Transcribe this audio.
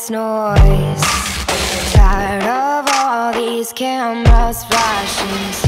this noise, tired of all these cameras flashing.